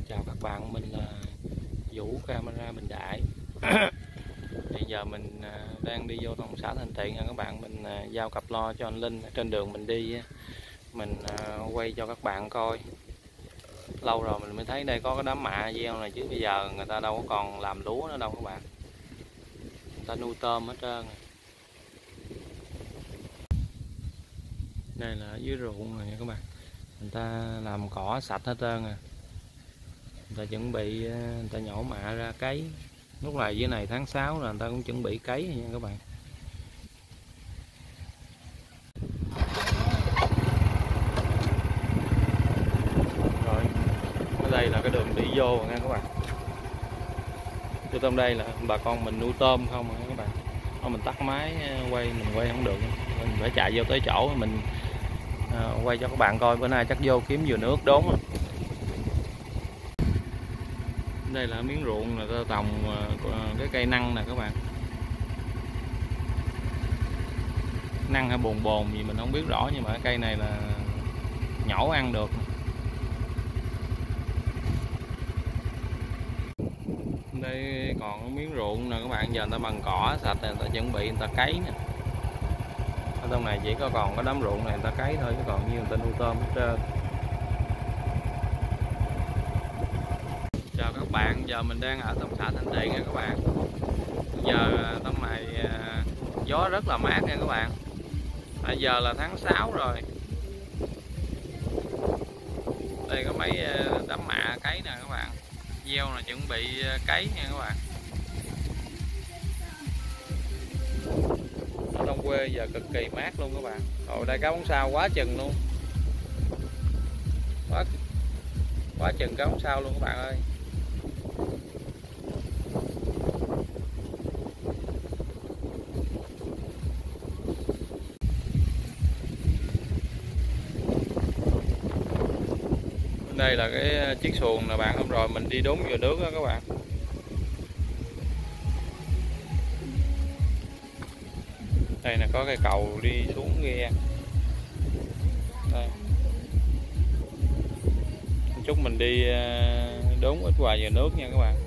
Chào các bạn, mình là Vũ camera Bình Đại. Bây giờ mình đang đi vô thông xã Thanh Thiện nha các bạn. Mình giao cặp lo cho anh Linh. Trên đường mình đi mình quay cho các bạn coi. Lâu rồi mình mới thấy đây có cái đám mạ gieo này, chứ bây giờ người ta đâu có còn làm lúa nữa đâu các bạn. Người ta nuôi tôm hết trơn. Đây là dưới ruộng này nha các bạn. Người ta làm cỏ sạch hết trơn à. Người ta chuẩn bị, người ta nhổ mạ ra cấy. Lúc này dưới này tháng 6 là người ta cũng chuẩn bị cấy nha các bạn. Rồi, ở đây là cái đường đi vô nha các bạn. Từ trong đây là bà con mình nuôi tôm không nha các bạn. Thôi mình tắt máy quay, mình quay không được, mình phải chạy vô tới chỗ mình quay cho các bạn coi. Bữa nay chắc vô kiếm dừa nước đốn. Đây là miếng ruộng là ta trồng cái cây năng nè các bạn. Năng hay bồn bồn gì mình không biết rõ, nhưng mà cái cây này là nhổ ăn được. Đây còn miếng ruộng nè các bạn, giờ người ta bằng cỏ sạch này, người ta chuẩn bị người ta cấy nè. Ở trong này chỉ có còn cái đám ruộng này người ta cấy thôi, chứ còn như người ta nuôi tôm hết trơn. Chào các bạn, giờ mình đang ở thông xã Thanh Thiện nha các bạn. Giờ trong này gió rất là mát nha các bạn. Bây giờ là tháng 6 rồi. Đây có mấy đám mạ cấy nè các bạn. Gieo là chuẩn bị cấy nha các bạn. Ở trong quê giờ cực kỳ mát luôn các bạn. Rồi đây cá bóng sao quá chừng luôn. Quá chừng cá bóng sao luôn các bạn ơi. Đây là cái chiếc xuồng nè bạn, hôm rồi mình đi đốn dừa nước đó các bạn. Đây là có cái cầu đi xuống ghe. Đây. Chúc mình đi đốn ít hoài dừa nước nha các bạn.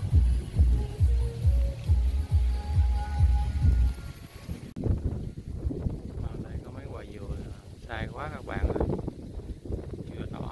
Đây có mấy quả dừa sai quá các bạn ơi. Dừa đỏ.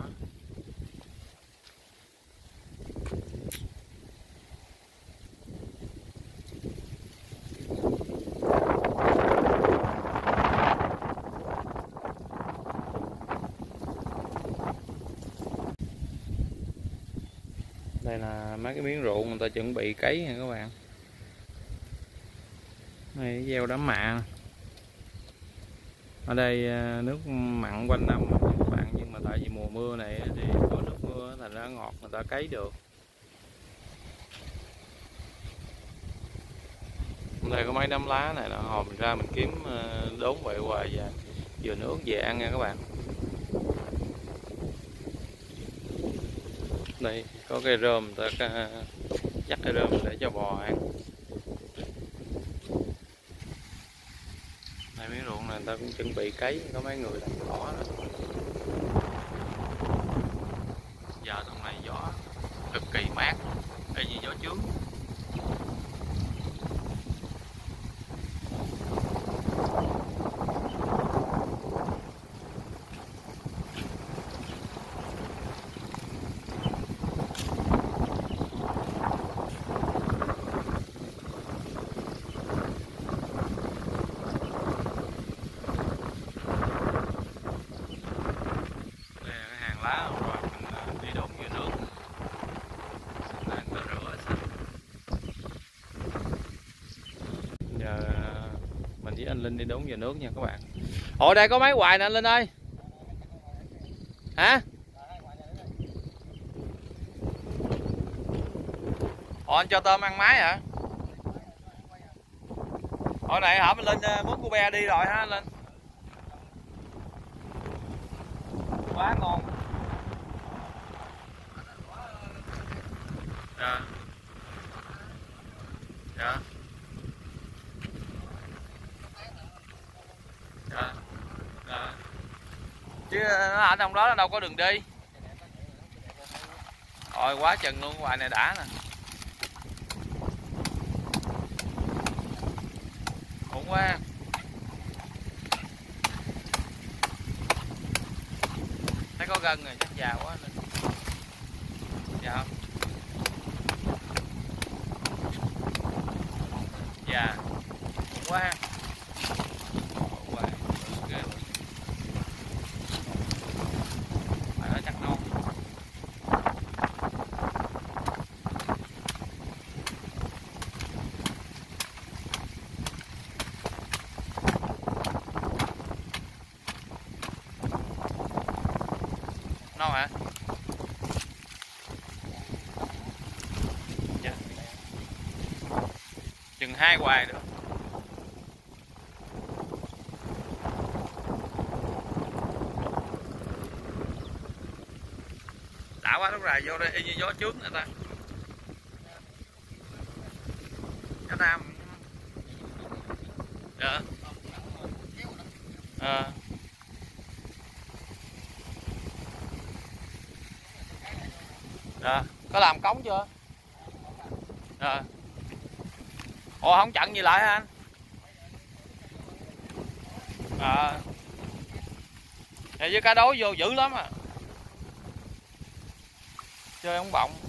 Đây là mấy cái miếng ruộng người ta chuẩn bị cấy nha các bạn. Đây gieo đám mạ. Ở đây nước mặn quanh năm mà các bạn, nhưng mà tại vì mùa mưa này thì có nước mưa thành ra ngọt, người ta cấy được. Đây có mấy đám lá này là hồi mình ra mình kiếm đốn bậy hoài và dừa nước về ăn nha các bạn. Đây có cây rơm, người ta dắt cây rơm để cho bò ăn. Đây miếng ruộng này người ta cũng chuẩn bị cấy, có mấy người làm cỏ rồi. Giờ trong này gió cực kỳ mát, đây như gió chướng. Lá rồi mình đi đốn dừa nước. Đang có rửa sạch. Giờ mình với anh Linh đi đốn dừa nước nha các bạn. Ồ đây có máy hoài nè anh Linh ơi. Hả? Ồ anh cho tôm ăn máy hả? Hồi này hả, mình Linh múc cô be đi rồi ha anh Linh. Quá ngon. Dạ. Dạ. Dạ. Dạ. Chứ ở trong đó là đâu có đường đi. Rồi quá chừng luôn, hoài này đã nè. Ổn quá. Thấy có gân rồi, chắc già quá nên. Dạ không? Dạ. Ổn quá ha. Ổn quá. Ghê luôn. Phải nói chắc non. Non hả? Dạ. Chừng 2 hoài nữa. Đã quá, lúc này vô đây y như gió trước người ta. Cá nam. Dạ. Dạ. Có làm cống chưa? Dạ. Ủa không chặn gì lại hả anh? Với cá đối vô dữ lắm à. Chơi ống bọng.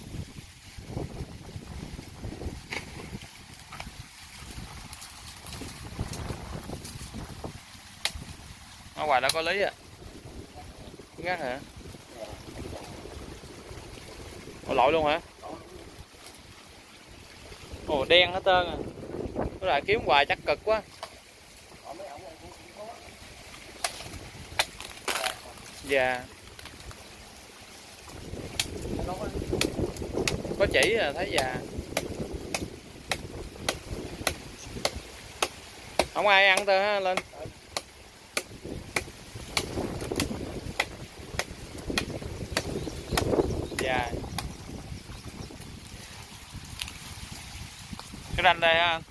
Ở ngoài đã có lý à. Ngắt hả? Ồ, lội luôn hả? Ồ, đen hết trơn à. Cái lại kiếm hoài chắc cực quá. Dạ. Có chỉ à, thấy già. Không ai ăn tơ ha lên. Dạ. Cái ranh đây ha.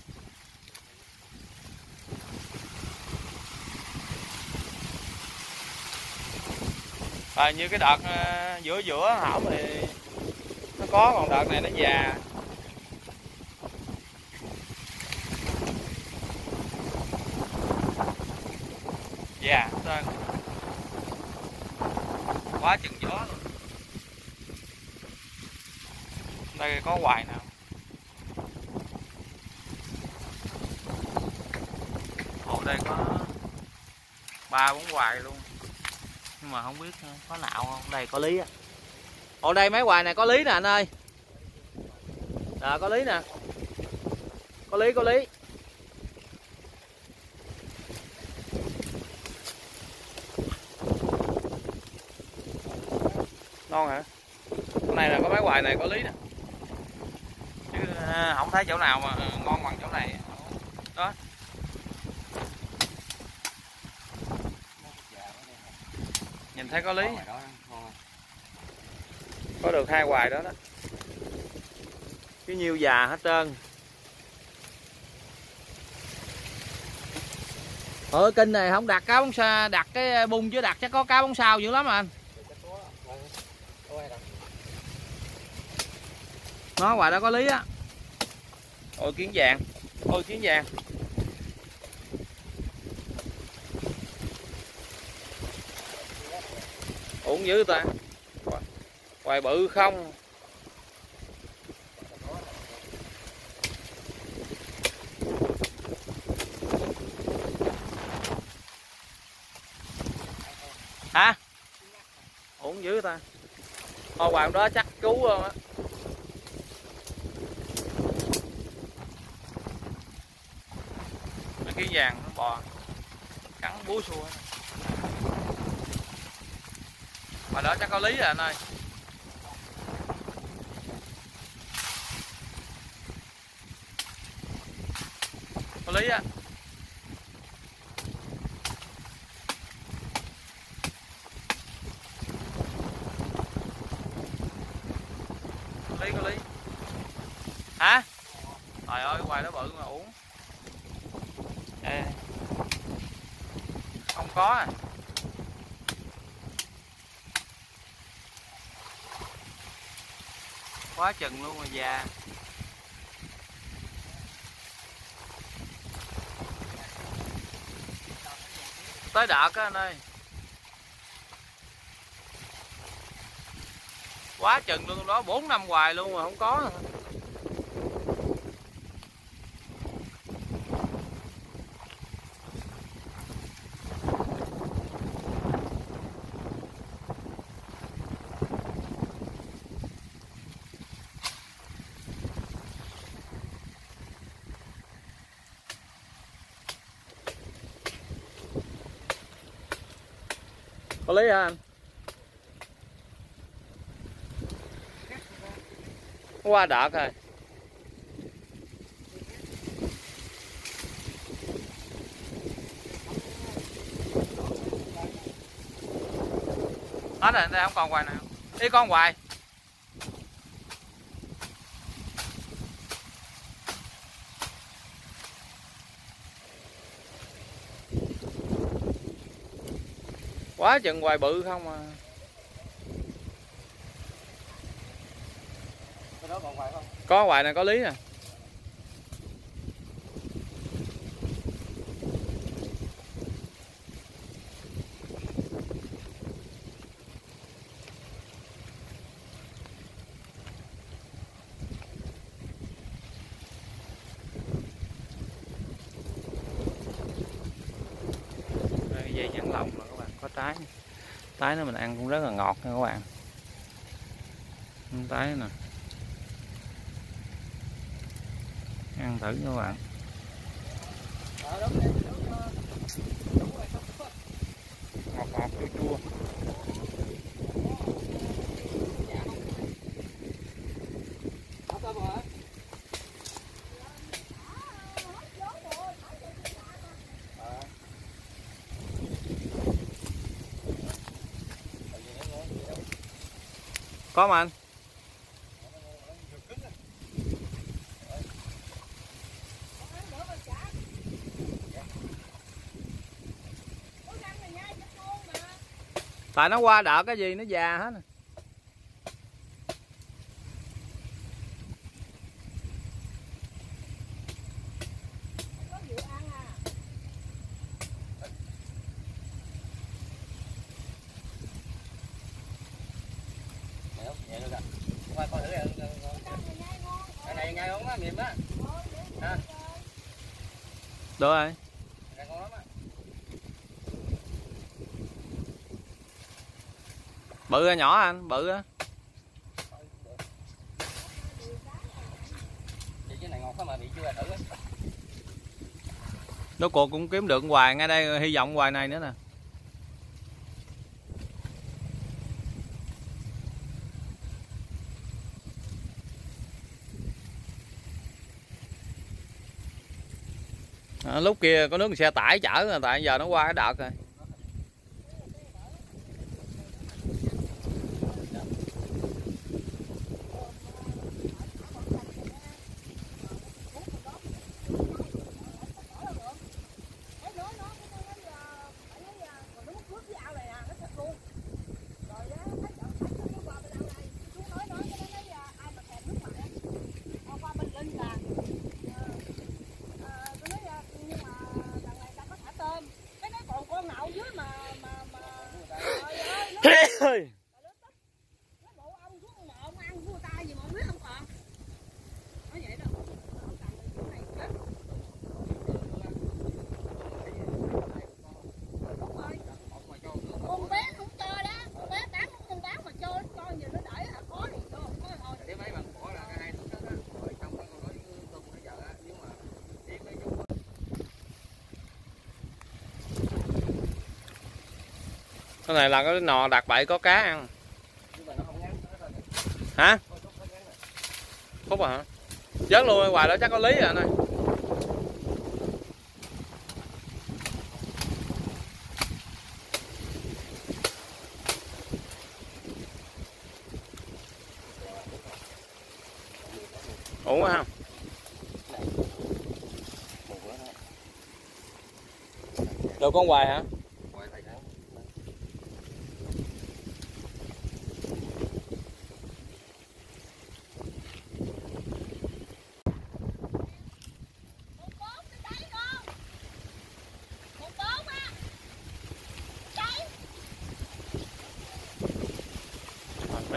Như cái đợt giữa giữa hảo thì nó có, còn đợt này nó già. Dạ, yeah, quá chừng gió luôn. Đây có hoài nào. Ồ, đây có 3-4 hoài luôn. Nhưng mà không biết có nạo không. Đây có lý á. Ồ, đây mấy hoài này có lý nè anh ơi. Có lý nè. Có lý, có lý. Non hả? Cái này là có mấy hoài này có lý nè. Chứ không thấy chỗ nào mà ngon bằng chỗ này. Đó. Nhìn thấy có lý. Có được 2 hoài đó đó. Cái nhiêu già hết trơn. Kênh này không đặt cá bóng sao, đặt cái bung chứ đặt chắc có cá bóng sao dữ lắm mà anh. Nó hoài đó có lý á. Ôi kiến vàng. Ôi kiến vàng. Uổng dữ ta. Hoài bự không. Hả? Uổng dữ ta. Thôi hoài đó chắc cứu luôn á. Cái vàng nó bò cắn búa xua. Mà đó chắc có lý rồi anh ơi. Có lý á. Có lý. Hả? Trời ơi, hoài nó bự mà uống. Không có à. Quá chừng luôn mà già. Tới đợt á anh ơi. Quá chừng luôn đó, 4 năm hoài luôn mà không có. Có lý hả anh? Qua đợt rồi. Hết rồi, đây không còn hoài nào. Đi con hoài. Quá chừng hoài bự không à. Cái đó còn hoài không? Có hoài này, có lý nè. Dây nhãn lồng mà các bạn, có tái. Tái nó mình ăn cũng rất là ngọt nha các bạn. Tái nè. Ăn thử nha các bạn. Ngọt ngọt chua chua. Có mà anh. Tại nó qua đợt cái gì nó già hết nè. Cái này nhai ngon á, mềm á. Ha. Được rồi. Ngon lắm á. Bự hay nhỏ anh? Bự á. Cái này ngọt quá mà bị chưa thử á. Nó cuộc cũng kiếm được hoài, ngay đây hy vọng hoài này nữa nè. Lúc kia có nước xe tải chở rồi, tại giờ nó qua cái đợt rồi. Cái này là cái nò đặt bậy có cá ăn. Hả? Khúc à hả? Dớt luôn hoài đó chắc có lý rồi anh ơi. Ủa không? Được con hoài hả?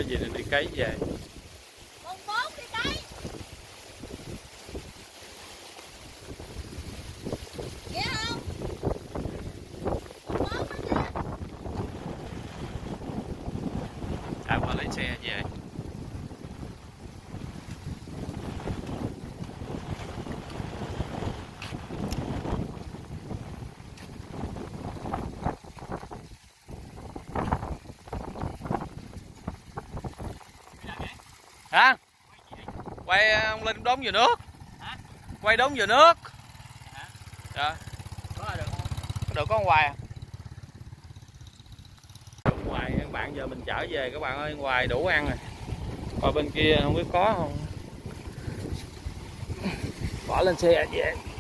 Có gì nên đi cấy về. Mùng 4 đi cấy. Nghe không? Mùng 4 đó kìa. À, qua lấy xe về. Hả? Quay ông Linh đốn vừa nước. Hả? Quay đốn vừa nước. Hả? Dạ. Có được không? Được có hoài à? Đủ hoài các bạn, giờ mình chở về các bạn ơi, hoài đủ ăn rồi. Coi bên kia không biết có không. Bỏ lên xe về.